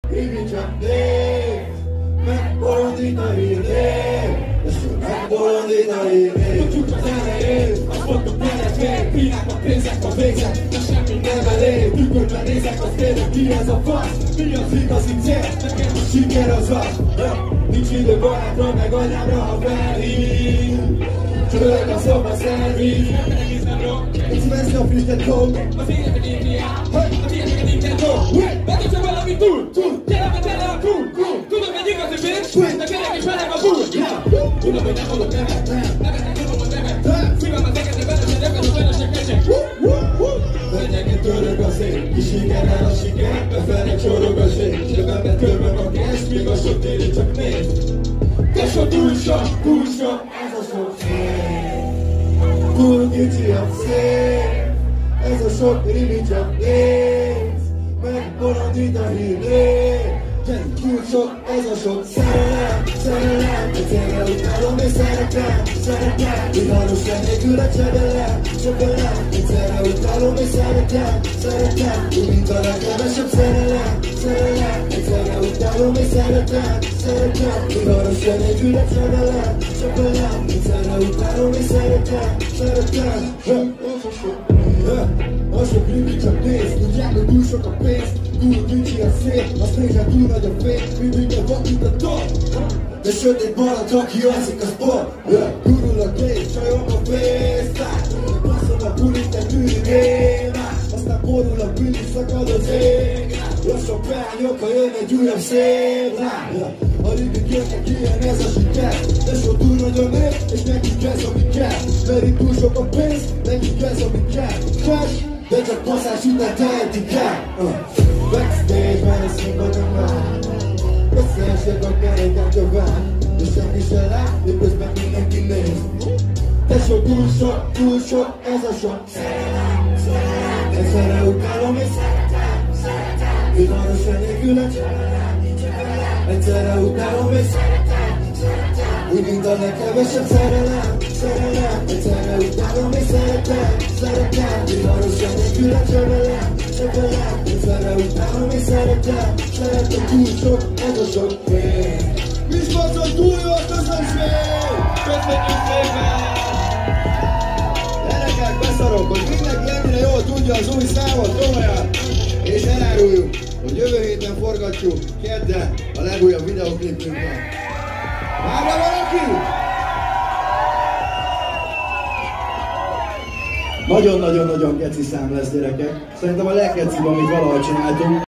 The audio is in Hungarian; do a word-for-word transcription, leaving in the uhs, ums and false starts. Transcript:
Így csak nézd, megbolondít a hírnév, és megbolondít a hírnév. Tudjuk az elején, azt mondtuk neked még, piák a pénzek a végzet, de semmi nem elég. Tükörben nézek, az tényleg ki ez a fasz, mi az igazi cél, nekem a siker az az. Nincs idő barátra, meg anyámra, ha felhív. Csörög a szoba szerviz, it's best of fish that cold. Az életed éjjel, az életed ingyen go. Betudja valami túl, túl, gyere be tele a cool, cool. Tudom, hogy igazi bitch, de gyerek is meleg a bull. Tudom, hogy nem mondok nevet, nevetnek tudom a nevet. Szívem az egedre velem, hogy ebben az önösek kecsek. Fenyeget török a szél, ki sikerrel a siker, befelé csorog a zség. Zsebembe török a cash, míg a sok téli csak néz. Tesó túl sok, túl sok, ez a sok szél. Túl kicsi a szél, ez a sok rimi csak néz. Megbolondít a hírnév. Túl sok, ez a sok szerelem, szerelem. Egyszerre utálom és szeretem, szeretem. Viharos nélkül a csebelem, csebelem. Egyszerre utálom és szeretem, szeretem. Úgy, mint a legkevesebb szerelem, szerelem. Egyszerre utálom és szeretem, szeretem. Viharos nélkül a csebelem, csebelem. Egyszerre utálom és szeretem, szeretem. Ez a sok, a sok rimi csak néz. Tudják, hogy túl sok a pénz. Túl kicsi a szél, azt nézzen túl nagy a fény. Mindig a vakít a top. De sötét balat, aki alszik a sport. Gurul a kész, csajom a fésztát. Basszom a bulit, de tűri rémát. Aztán borul a bűn, szakad az ég. Lassan beányok, ha jön egy újabb szép láb. A ribik jöttek ilyen, ez a siker. De so túl nagy a név, és nekik ez ami kell. Mert itt túl sok a pénz, nekik ez ami kell. Cash, de csak passzás után tehetik el. Backstage-ben a színpadon már összeesek a keréken csöván, de senki se lát, miközben mindenki néz. Tesó túl sok, túl sok, ez a sok szerelem, szerelem. Egyszerre utálom és szeretem, szeretem. Viharosan nélkül a csövelem, csövelem. Egyszerre utálom és szeretem, szeretem. Úgy, mint a legkevesebb szerelem, szerelem. Egyszerre utálom és szeretem, szeretem. Viharosan nélkül a csövelem, csövelem. Egyszerre utálom és szeretem, szeretem. Túl sok, ez a sok fény. Misbacon túl jó a közönség! Köszönjük szépen! Gyerekek, beszarok, hogy mindenki ennyire jól tudja az új számot, komolyan! És eláruljuk, hogy jövő héten forgatjuk kedden a legújabb videoklipünket. Várja valaki? Nagyon-nagyon-nagyon geci szám lesz, gyerekek. Szerintem a leggecibb, amit valaha csináltunk.